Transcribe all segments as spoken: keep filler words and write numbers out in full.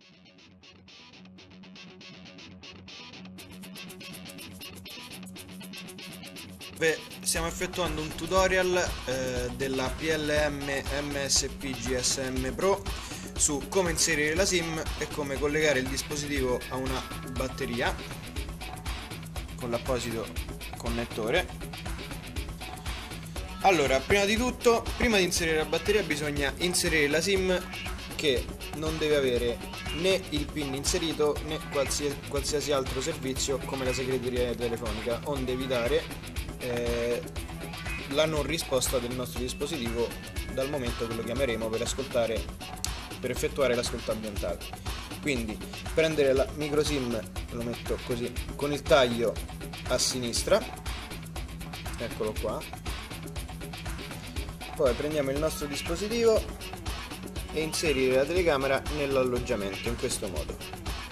Beh, stiamo effettuando un tutorial eh, della P L M M S P G S M Pro su come inserire la SIM e come collegare il dispositivo a una batteria con l'apposito connettore. Allora, prima di tutto, prima di inserire la batteria bisogna inserire la SIM, che non deve avere né il PIN inserito né qualsiasi, qualsiasi altro servizio come la segreteria telefonica, onde evitare eh, la non risposta del nostro dispositivo dal momento che lo chiameremo per ascoltare, per effettuare l'ascolto ambientale. Quindi prendere la micro SIM, lo metto così con il taglio a sinistra, eccolo qua, poi prendiamo il nostro dispositivo e inserire la telecamera nell'alloggiamento in questo modo.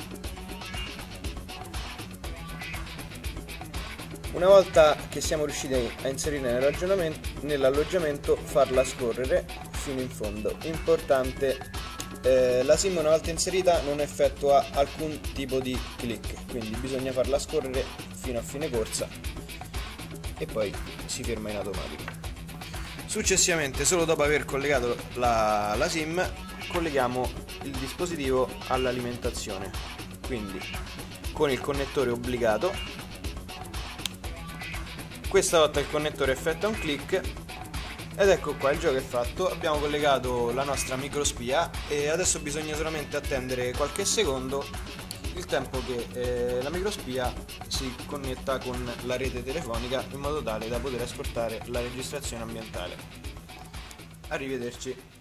Una volta che siamo riusciti a inserire nell'alloggiamento, farla scorrere fino in fondo. Importante, eh, la SIM una volta inserita non effettua alcun tipo di click, quindi bisogna farla scorrere fino a fine corsa e poi si ferma in automatico. Successivamente, solo dopo aver collegato la, la SIM, colleghiamo il dispositivo all'alimentazione, quindi con il connettore obbligato. Questa volta il connettore effettua un click ed ecco qua, il gioco è fatto. Abbiamo collegato la nostra microspia e adesso bisogna solamente attendere qualche secondo, il tempo che eh, la microspia si connetta con la rete telefonica in modo tale da poter ascoltare la registrazione ambientale. Arrivederci.